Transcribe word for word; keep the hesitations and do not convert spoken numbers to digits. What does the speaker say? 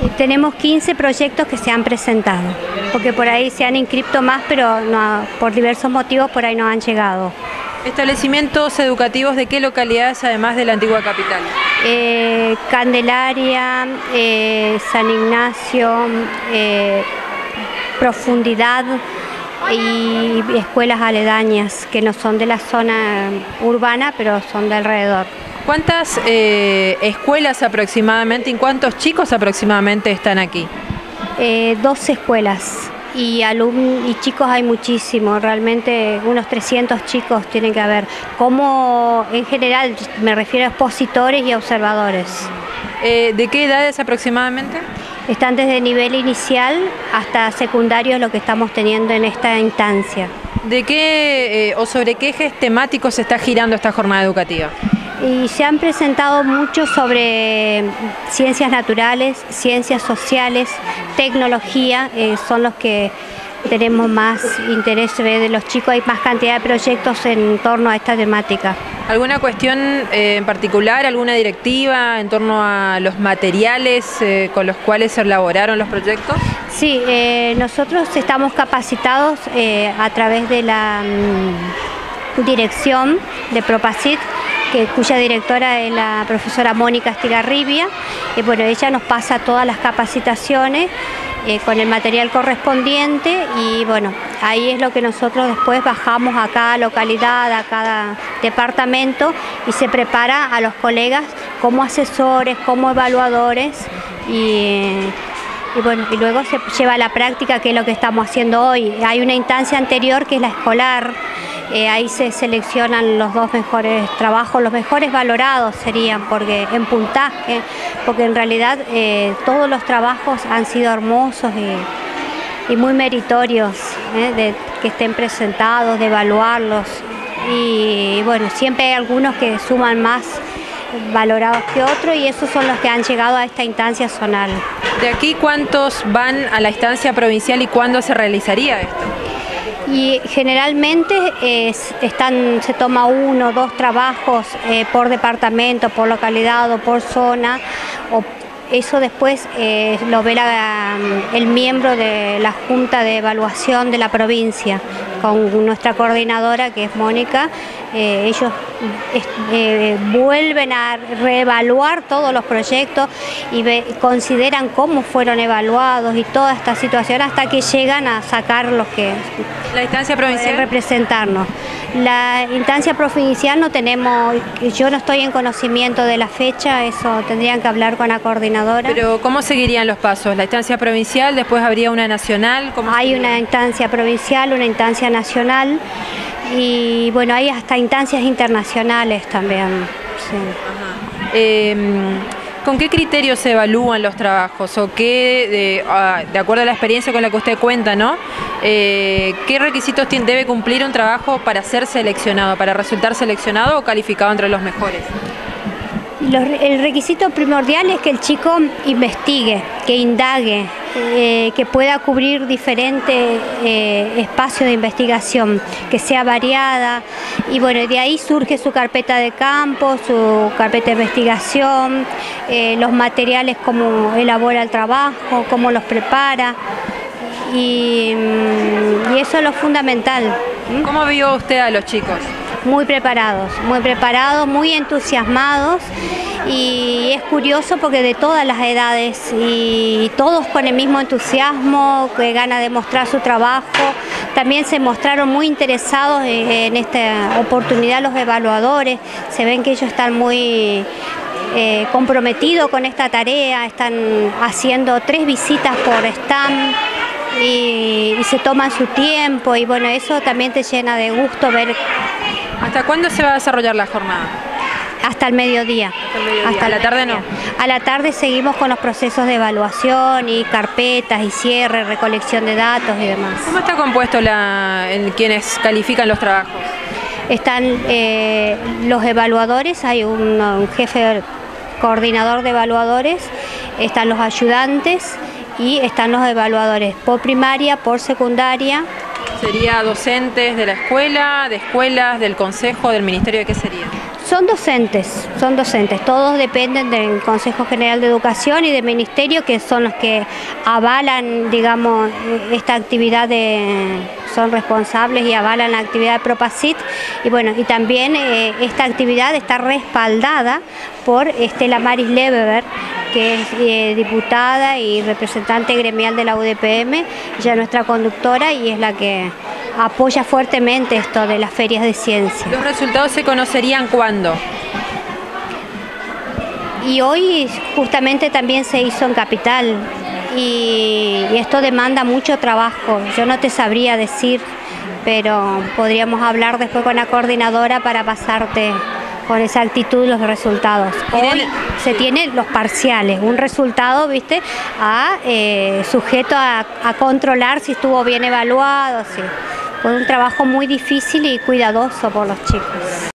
Tenemos quince proyectos que se han presentado, porque por ahí se han inscrito más, pero no, por diversos motivos por ahí no han llegado. ¿Establecimientos educativos de qué localidades además de la antigua capital? Eh, Candelaria, eh, San Ignacio, eh, Profundidad y escuelas aledañas que no son de la zona urbana, pero son de alrededor. ¿Cuántas eh, escuelas aproximadamente y cuántos chicos aproximadamente están aquí? Eh, doce escuelas y, alumnos, y chicos hay muchísimos, realmente unos trescientos chicos tienen que haber, como en general me refiero a expositores y observadores. Eh, ¿De qué edades aproximadamente? Están desde nivel inicial hasta secundario lo que estamos teniendo en esta instancia. ¿De qué eh, o sobre qué ejes temáticos se está girando esta jornada educativa? Y se han presentado mucho sobre ciencias naturales, ciencias sociales, tecnología, eh, son los que tenemos más interés de los chicos, hay más cantidad de proyectos en torno a esta temática. ¿Alguna cuestión eh, en particular, alguna directiva en torno a los materiales eh, con los cuales se elaboraron los proyectos? Sí, eh, nosotros estamos capacitados eh, a través de la mm, dirección de Propacit, que, cuya directora es la profesora Mónica Estigarribia, y bueno, ella nos pasa todas las capacitaciones eh, con el material correspondiente y bueno, ahí es lo que nosotros después bajamos a cada localidad, a cada departamento y se prepara a los colegas como asesores, como evaluadores y... Y bueno, y luego se lleva a la práctica, que es lo que estamos haciendo hoy. Hay una instancia anterior que es la escolar, eh, ahí se seleccionan los dos mejores trabajos, los mejores valorados serían, porque en puntaje, porque en realidad eh, todos los trabajos han sido hermosos y, y muy meritorios, eh, de que estén presentados, de evaluarlos. Y, y bueno, siempre hay algunos que suman más valorados que otros y esos son los que han llegado a esta instancia zonal. ¿De aquí cuántos van a la instancia provincial y cuándo se realizaría esto? Y generalmente es, están, se toma uno o dos trabajos eh, por departamento, por localidad o por zona, o eso después eh, lo ve la, el miembro de la Junta de Evaluación de la provincia, con nuestra coordinadora que es Mónica. Eh, ellos eh, vuelven a reevaluar todos los proyectos y ve, consideran cómo fueron evaluados y toda esta situación hasta que llegan a sacar los que... ¿La instancia provincial? Representarnos. La instancia provincial no tenemos, yo no estoy en conocimiento de la fecha, eso tendrían que hablar con la coordinadora. Pero ¿cómo seguirían los pasos? ¿La instancia provincial, después habría una nacional? ¿Cómo hay seguiría? Una instancia provincial, una instancia nacional y bueno, hay hasta instancias internacionales también. Sí. Ajá. Eh, ¿Con qué criterios se evalúan los trabajos? ¿O qué, de, de acuerdo a la experiencia con la que usted cuenta, ¿no? Eh, ¿Qué requisitos tiene, debe cumplir un trabajo para ser seleccionado, para resultar seleccionado o calificado entre los mejores? Los, el requisito primordial es que el chico investigue, que indague, eh, que pueda cubrir diferentes eh, espacios de investigación, que sea variada y bueno, de ahí surge su carpeta de campo, su carpeta de investigación, eh, los materiales, cómo elabora el trabajo, cómo los prepara y, y eso es lo fundamental. ¿Cómo vio usted a los chicos? Muy preparados, muy preparados, muy entusiasmados y es curioso porque de todas las edades y todos con el mismo entusiasmo, que gana de mostrar su trabajo, también se mostraron muy interesados en esta oportunidad los evaluadores, se ven que ellos están muy eh, comprometidos con esta tarea, están haciendo tres visitas por stand. Y, y se toman su tiempo y bueno, eso también te llena de gusto ver. ¿Hasta cuándo se va a desarrollar la jornada? Hasta el mediodía. Hasta el mediodía. Hasta ¿A la tarde no? A la tarde seguimos con los procesos de evaluación y carpetas y cierre, recolección de datos y demás. ¿Cómo está compuesto la, en quienes califican los trabajos? Están eh, los evaluadores, hay un, un jefe coordinador de evaluadores, están los ayudantes y están los evaluadores por primaria, por secundaria. ¿Sería docentes de la escuela, de escuelas, del consejo, del ministerio? ¿De qué sería? Son docentes, son docentes, todos dependen del Consejo General de Educación y del Ministerio, que son los que avalan, digamos, esta actividad de, son responsables y avalan la actividad de Propacit, y bueno, y también eh, esta actividad está respaldada por Estela Maris Lebeber, que es eh, diputada y representante gremial de la U D P M, ella es nuestra conductora y es la que apoya fuertemente esto de las ferias de ciencia. ¿Los resultados se conocerían cuándo? Y hoy justamente también se hizo en Capital y, y esto demanda mucho trabajo. Yo no te sabría decir, pero podríamos hablar después con la coordinadora para pasarte con exactitud los resultados. Hoy se tienen los parciales, un resultado, viste, a, eh, sujeto a, a controlar si estuvo bien evaluado, sí. Fue un trabajo muy difícil y cuidadoso por los chicos.